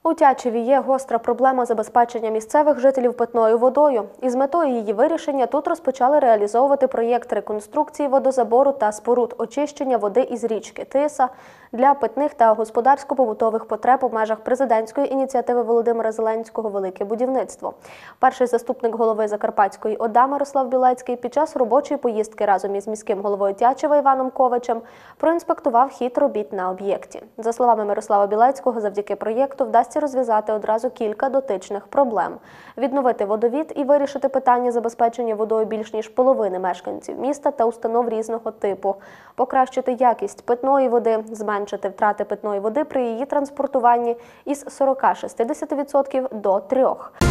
У Тячеві є гостра проблема забезпечення місцевих жителів питною водою. І з метою її вирішення тут розпочали реалізовувати проєкт реконструкції водозабору та споруд очищення води із річки Тиса для питних та господарсько-побутових потреб у межах президентської ініціативи Володимира Зеленського «Велике будівництво». Перший заступник голови Закарпатської ОДА Мирослав Білецький під час робочої поїздки разом із міським головою Тячева Іваном Ковачем проінспектував хід робіт на об'єкті. За словами Мирослава Білецького, завдяки проєкту вдасться розв'язати одразу кілька дотичних проблем – відновити водовід і вирішити питання забезпечення водою більш ніж половини мешканців міста та установ різного типу, покращити якість питної води, зменшити втрати питної води при її транспортуванні із 40-60% до 3%.